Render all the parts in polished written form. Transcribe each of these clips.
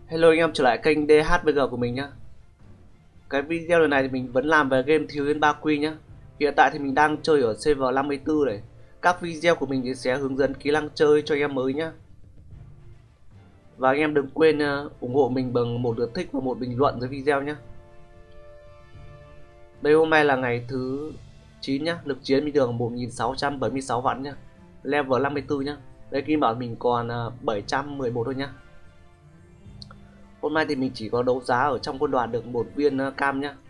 Hello anh em trở lại kênh DHBG của mình nhá. Cái video lần này thì mình vẫn làm về game Thiếu Niên Ba Quy nhá. Hiện tại thì mình đang chơi ở server 54 này. Các video của mình thì sẽ hướng dẫn kỹ năng chơi cho anh em mới nhá. Và anh em đừng quên ủng hộ mình bằng một lượt thích và một bình luận dưới video nhá. Đây hôm nay là ngày thứ 9 nhá, lực chiến bình thường 1676 vạn nhá. Level 54 nhá. Đây kim bảo mình còn 711 thôi nhá. Hôm nay thì mình chỉ có đấu giá ở trong quân đoàn được một viên cam nhá.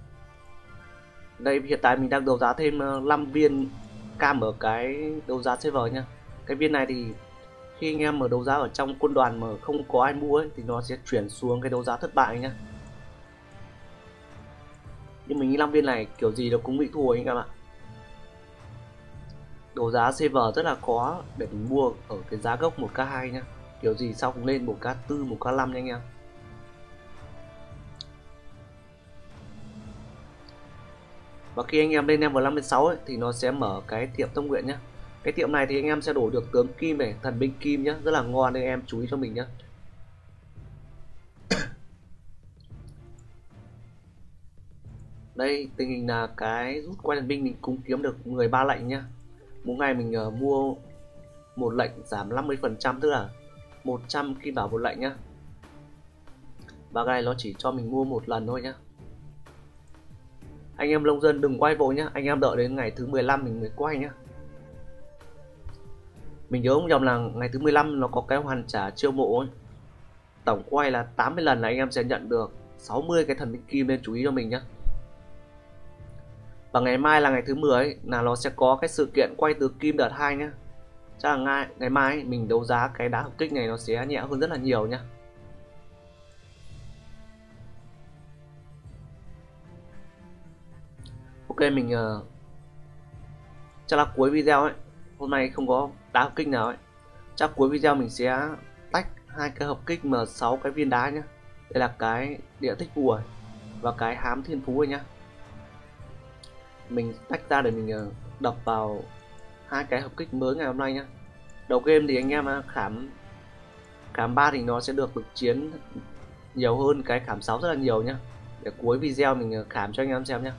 Đây hiện tại mình đang đấu giá thêm 5 viên cam ở cái đấu giá server nhá. Cái viên này thì khi anh em mở đấu giá ở trong quân đoàn mà không có ai mua ấy, thì nó sẽ chuyển xuống cái đấu giá thất bại nhá. Nhưng mình nghĩ 5 viên này kiểu gì nó cũng bị thua anh em ạ. Đấu giá server rất là khó để mình mua ở cái giá gốc 1k2 nhá. Kiểu gì sau cũng lên 1k4, 1k5 nha anh em. Và khi anh em lên level 56 ấy, thì nó sẽ mở cái tiệm tâm nguyện nhé. Cái tiệm này thì anh em sẽ đổi được tướng kim này, thần binh kim nhé, rất là ngon nên em chú ý cho mình nhé. Đây tình hình là cái rút quay thần binh mình cũng kiếm được 13 lệnh nhá. Mỗi ngày mình mua một lệnh giảm 50%, tức là 100 kim bảo một lệnh nhá. Và cái này nó chỉ cho mình mua một lần thôi nhá. Anh em nông dân đừng quay vội nhá, anh em đợi đến ngày thứ 15 mình mới quay nhá. Mình nhớ không nhầm là ngày thứ 15 nó có cái hoàn trả chiêu mộ ấy. Tổng quay là 80 lần là anh em sẽ nhận được 60 cái thần binh kim, nên chú ý cho mình nhé. Và ngày mai là ngày thứ 10 ấy, là nó sẽ có cái sự kiện quay từ kim đợt 2 nhá. Chắc là ngày mai ấy, mình đấu giá cái đá hợp kích này nó sẽ nhẹ hơn rất là nhiều nhá. Ok mình chắc là cuối video ấy, hôm nay không có đá hợp kích nào ấy, chắc cuối video mình sẽ tách hai cái hợp kích mà 6 cái viên đá nhá. Đây là cái địa tích vua và cái hám thiên phú rồi nhá. Mình tách ra để mình đập vào hai cái hợp kích mới ngày hôm nay nhá. Đầu game thì anh em khám 3 thì nó sẽ được lực chiến nhiều hơn cái khám 6 rất là nhiều nhá. Để cuối video mình khám cho anh em xem nhá.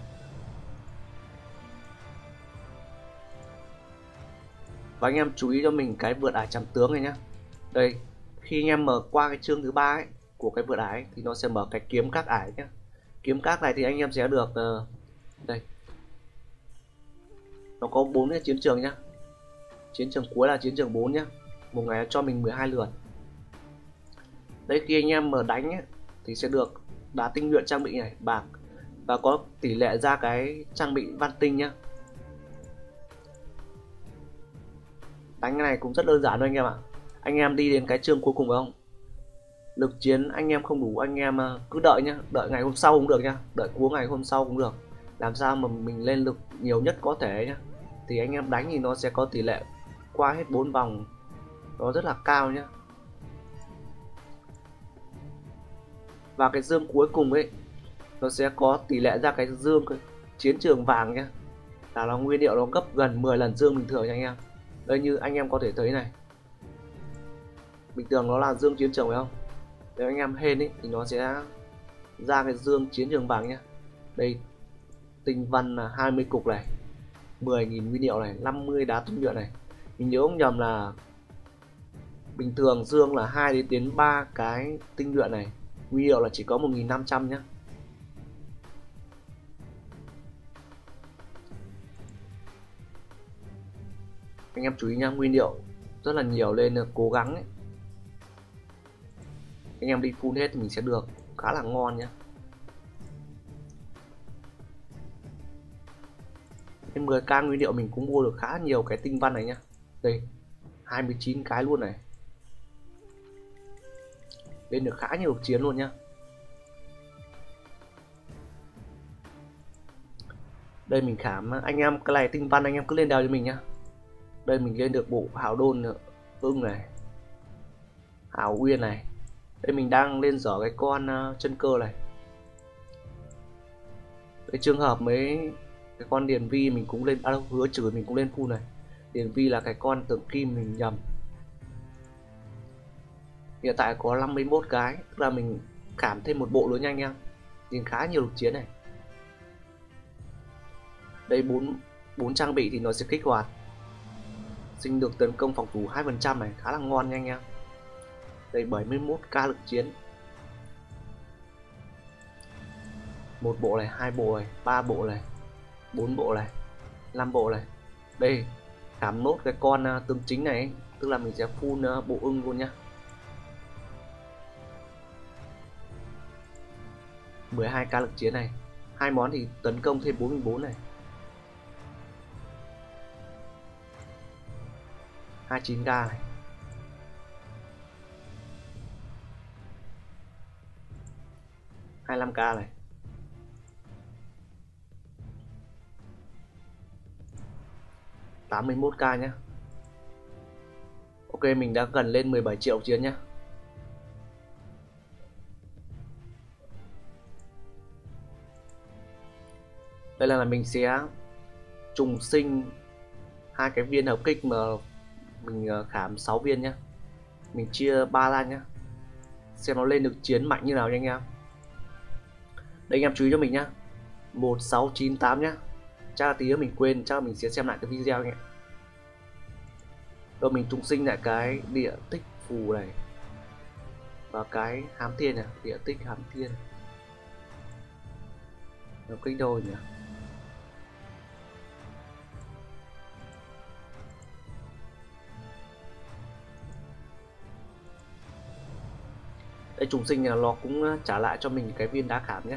Và anh em chú ý cho mình cái vượt ải trăm tướng này nhá. Đây, khi anh em mở qua cái chương thứ 3 ấy của cái vượt ải thì nó sẽ mở cái kiếm các ải nhá. Kiếm các này thì anh em sẽ được đây. Nó có 4 cái chiến trường nhá. Chiến trường cuối là chiến trường 4 nhá. Một ngày cho mình 12 lượt. Đây khi anh em mở đánh ấy, thì sẽ được đá tinh luyện trang bị này, bạc, và có tỷ lệ ra cái trang bị văn tinh nhá. Đánh cái này cũng rất đơn giản thôi anh em ạ. Anh em đi đến cái chương cuối cùng phải không? Lực chiến anh em không đủ, anh em cứ đợi nhá, đợi ngày hôm sau cũng được nhá, đợi cuối ngày hôm sau cũng được. Làm sao mà mình lên lực nhiều nhất có thể nhá. Thì anh em đánh thì nó sẽ có tỷ lệ qua hết 4 vòng, nó rất là cao nhá. Và cái dương cuối cùng ấy, nó sẽ có tỷ lệ ra cái dương cái chiến trường vàng nhá. Là nó nguyên liệu nó gấp gần 10 lần dương bình thường nha anh em. Đây như anh em có thể thấy này, bình thường nó là dương chiến trường phải không? Nếu anh em hên ấy thì nó sẽ ra cái dương chiến trường vàng nhá. Đây tinh văn là 20 cục này, 10.000 nguyên liệu này, 50 đá tinh luyện này. Mình nhớ không nhầm là bình thường dương là 2 đến 3 cái tinh luyện này, nguyên liệu là chỉ có 1.500 nhá. Anh em chú ý nha, nguyên liệu rất là nhiều nên là cố gắng ấy. Anh em đi full hết thì mình sẽ được khá là ngon nhá. Cái 10k nguyên liệu mình cũng mua được khá nhiều cái tinh văn này nhá. Đây 29 cái luôn này, lên được khá nhiều chiến luôn nhá. Đây mình khám anh em cái này tinh văn anh em cứ lên đèo cho mình nhá. Đây mình lên được bộ hào đôn ưng này, hào uyên này. Đây mình đang lên dở cái con chân cơ này. Cái trường hợp mấy cái con điền vi mình cũng lên, hứa chửi mình cũng lên full này. Điền vi là cái con tượng kim mình nhầm. Hiện tại có 51 cái, tức là mình khảm thêm một bộ nữa nha anh em. Nhìn khá nhiều lực chiến này. Đây 4 trang bị thì nó sẽ kích hoạt, sinh được tấn công phòng thủ 2% này, khá là ngon nha anh em. Đây 71k lực chiến. Một bộ này, hai bộ này, ba bộ này, 4 bộ này, 5 bộ này. Đây khảm nốt cái con tướng chính này, tức là mình sẽ full bộ ưng luôn nhá. 12k lực chiến này. Hai món thì tấn công thêm 44 này. 29k này. 25k này. 81k nhé. Ok, mình đã gần lên 17 triệu chiến nhé. Đây là mình sẽ trùng sinh hai cái viên hợp kích mà mình khảm 6 viên nhé. Mình chia 3 ra nhé, xem nó lên được chiến mạnh như nào nha anh em. Đây anh em chú ý cho mình nhá, 1698 nhá. Chắc là tí nữa mình quên, chắc là mình sẽ xem lại cái video nhé. Rồi mình trùng sinh lại cái địa tích phù này và cái hám thiên này, địa tích hám thiên. Hợp kích đôi nhỉ. Đây trùng sinh là nó cũng trả lại cho mình cái viên đá khảm nhé.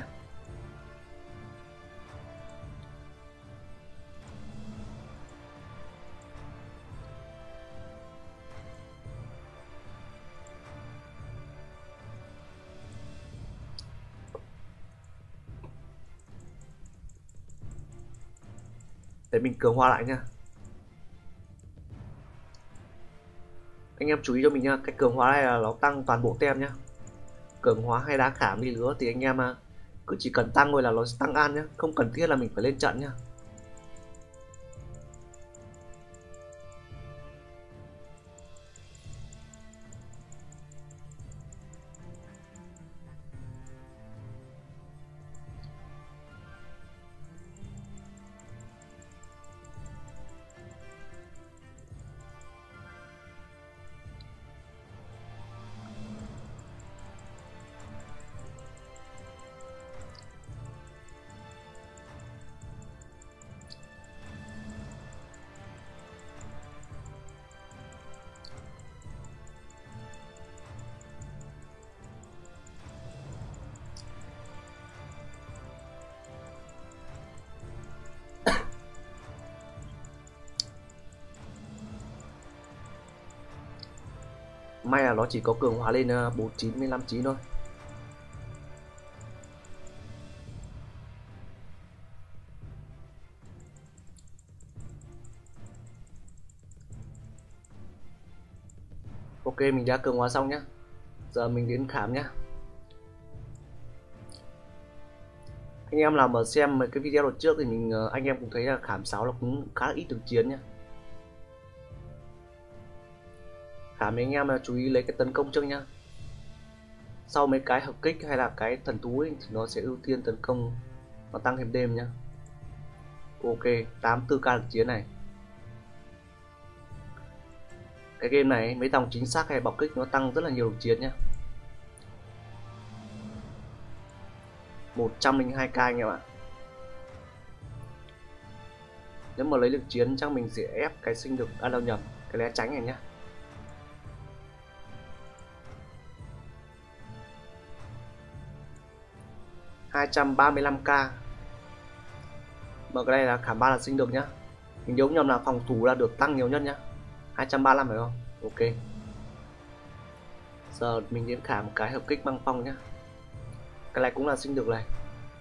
Để mình cường hóa lại nha. Anh em chú ý cho mình nha, cái cường hóa này là nó tăng toàn bộ tem nhá. Cường hóa hay đá khảm đi nữa thì anh em cứ chỉ cần tăng thôi là nó sẽ tăng an nhá, không cần thiết là mình phải lên trận nhá. May là nó chỉ có cường hóa lên 49 với 59 thôi. Ok, mình đã cường hóa xong nhá. Giờ mình đến khám nhá. Anh em nào mà xem mấy cái video đợt trước thì anh em cũng thấy là khảm 6 là cũng khá là ít thực chiến nhá. Khảm anh em là chú ý lấy cái tấn công trước nhá. Sau mấy cái hợp kích hay là cái thần thú ấy, thì nó sẽ ưu tiên tấn công, nó tăng thêm đêm nhá. Ok, 84k lực chiến này. Cái game này mấy dòng chính xác hay bọc kích nó tăng rất là nhiều lực chiến nhá. 102k anh em ạ. Nếu mà lấy lực chiến chắc mình sẽ ép cái sinh lực đâu nhầm, cái né tránh này nhá. $235k. Mà cái này là khảm 3 là sinh được nhá. Mình nhớ nhầm là phòng thủ là được tăng nhiều nhất nhá. 235 phải không? Ok. Giờ mình đến khảm một cái hợp kích băng phong nhá. Cái này cũng là sinh được này.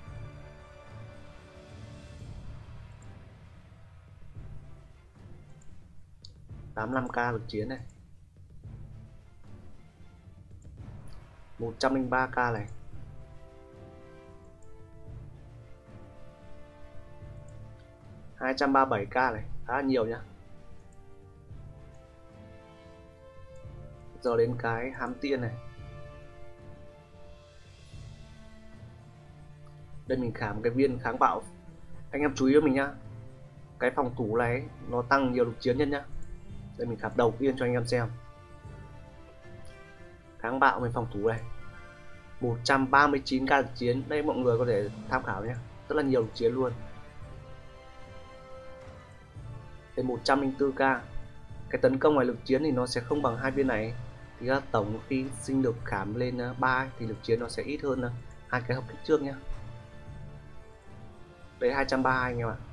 $85k lực chiến này. 103k này. 237k này, khá là nhiều nhá. Giờ đến cái hám tiên này. Đây mình khám cái viên kháng bạo. Anh em chú ý với mình nhá, cái phòng thủ này nó tăng nhiều lực chiến nhân nhá. Đây mình khám đầu tiên cho anh em xem. Kháng bạo với phòng thủ này 139k lực chiến. Đây mọi người có thể tham khảo nhé, rất là nhiều lực chiến luôn. Đây 104k. Cái tấn công ngoài lực chiến thì nó sẽ không bằng hai viên này. Thì tổng khi sinh lực khám lên 3 thì lực chiến nó sẽ ít hơn hai cái hợp kích trước nhé. Đây 232 anh em ạ.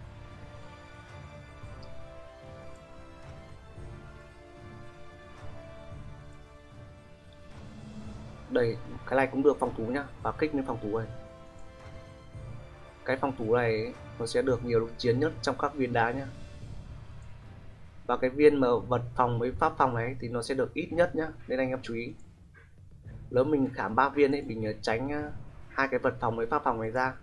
Đây cái này cũng được phòng thủ nhá, và kích lên phòng thủ này. Cái phòng thủ này nó sẽ được nhiều lực chiến nhất trong các viên đá nhá. Và cái viên mà vật phòng với pháp phòng này thì nó sẽ được ít nhất nhá, nên anh em chú ý. Nếu mình khám 3 viên ấy, mình tránh hai cái vật phòng với pháp phòng này ra.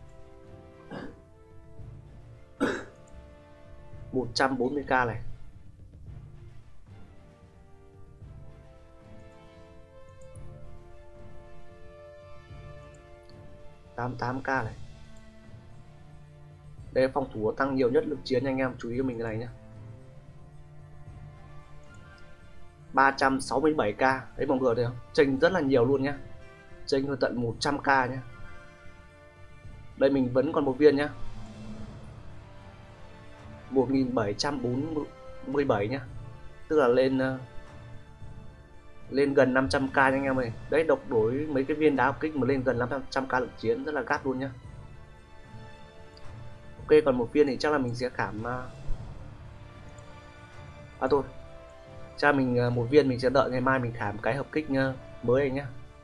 140k này. k này. Đây phòng thủ tăng nhiều nhất lực chiến, anh em chú ý cho mình cái này nhé. 367k. Đấy mọi người thấy không? Chênh rất là nhiều luôn nhá. Chênh hơn tận 100k nhá. Đây mình vẫn còn một viên nhá. 1747 nhá. Tức là lên gần 500k anh em ơi. Đấy, độc đối mấy cái viên đá học kích mà lên gần 500k lực chiến rất là gắt luôn nhá. Ok, còn một viên thì chắc là mình sẽ khám thôi. Chắc mình một viên mình sẽ đợi ngày mai mình khám cái hợp kích mới anh nhá.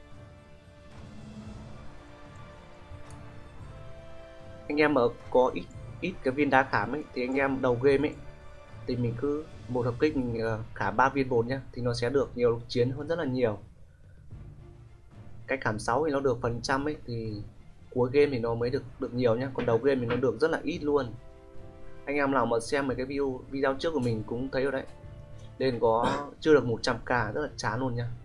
Anh em mà có ít cái viên đá khám ấy thì anh em đầu game ấy thì mình cứ một hợp kích mình khám 3 viên 4 nhá, thì nó sẽ được nhiều lực chiến hơn rất là nhiều. Cái khám 6 thì nó được phần trăm ấy, thì cuối game thì nó mới được nhiều nhá, còn đầu game thì nó được rất là ít luôn. Anh em nào mà xem mấy cái video trước của mình cũng thấy rồi đấy, nên có chưa được 100k rất là chán luôn nhá.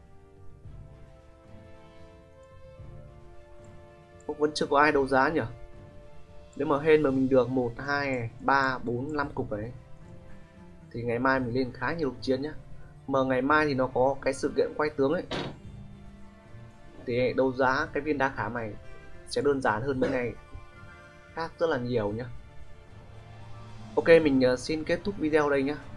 Vẫn chưa có ai đấu giá nhỉ. Nếu mà hên mà mình được 1, 2, 3, 4, 5 cục đấy thì ngày mai mình lên khá nhiều chiến nhá. Mà ngày mai thì nó có cái sự kiện quay tướng ấy, thì đấu giá cái viên đá khám này sẽ đơn giản hơn mấy ngày khác rất là nhiều nhá. Ok, mình xin kết thúc video đây nhá.